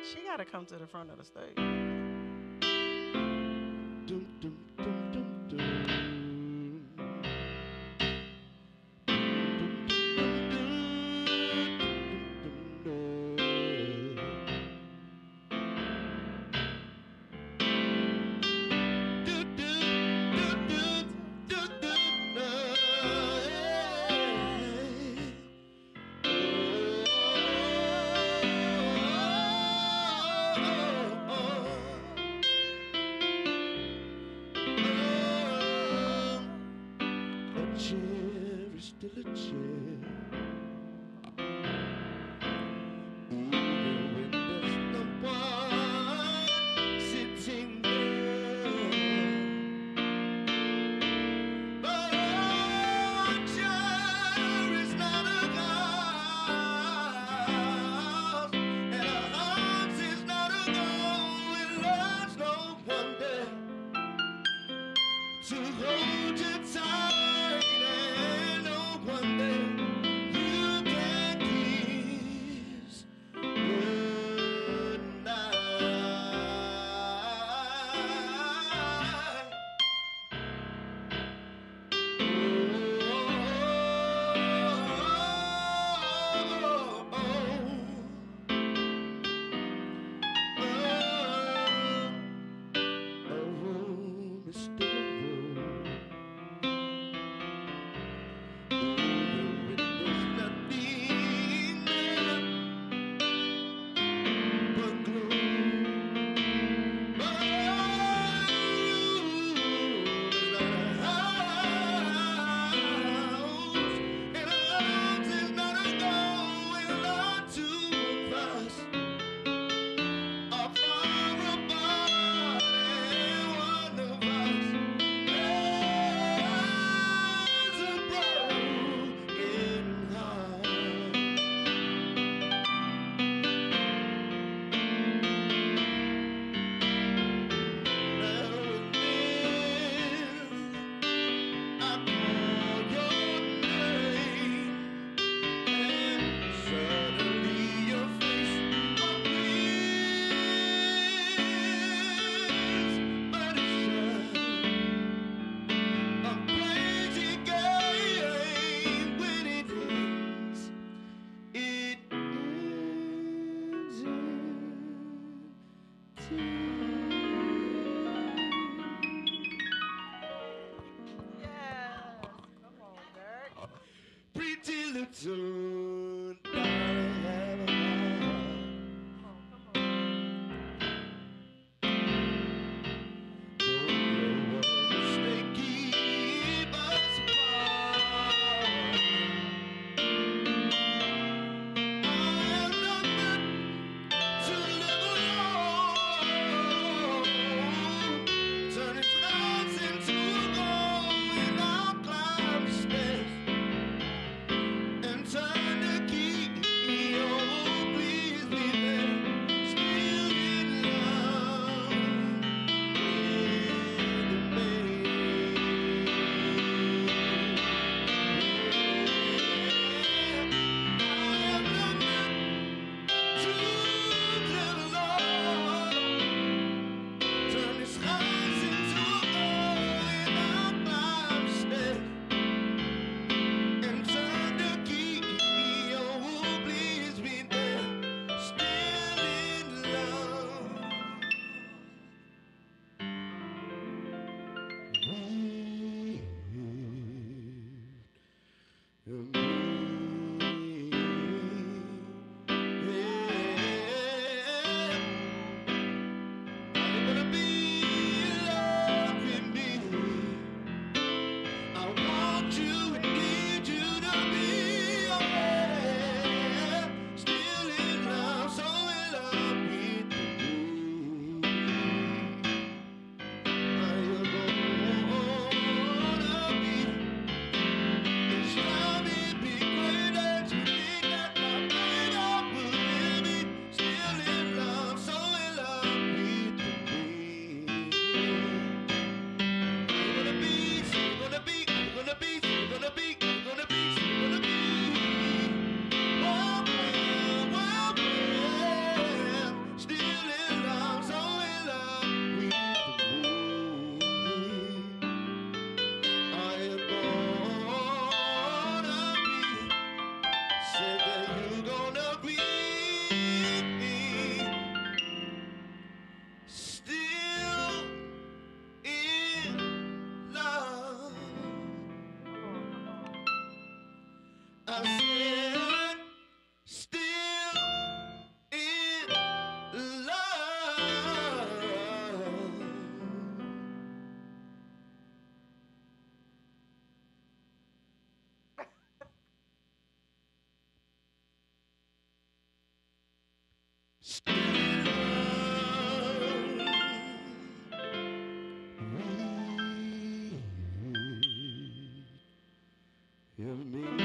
She gotta come to the front of the stage. Dum, dum, dum, dum, dum. A chair is still a chair, even when there's no one sitting there. But a chair is not a house, and a house is not a goal. It learns no wonder to hold you tight, and no wonder you can kiss goodnight. A room is still a room, even when there's nothing there but gloom. But a room is not a house, and a house is not a goal. And not two of us are far apart, and one of us has a broken heart. Now and then I call your name, and suddenly your face appears. But it's a crazy game. When it ends, it ends in Yes. Come on, Dirk. pretty little darling. Come on, come on. Don't know what they keep us apart. I have nothing to live alone. Turning clouds into a goal, and I'll climb the stairs and turn Wait, wait,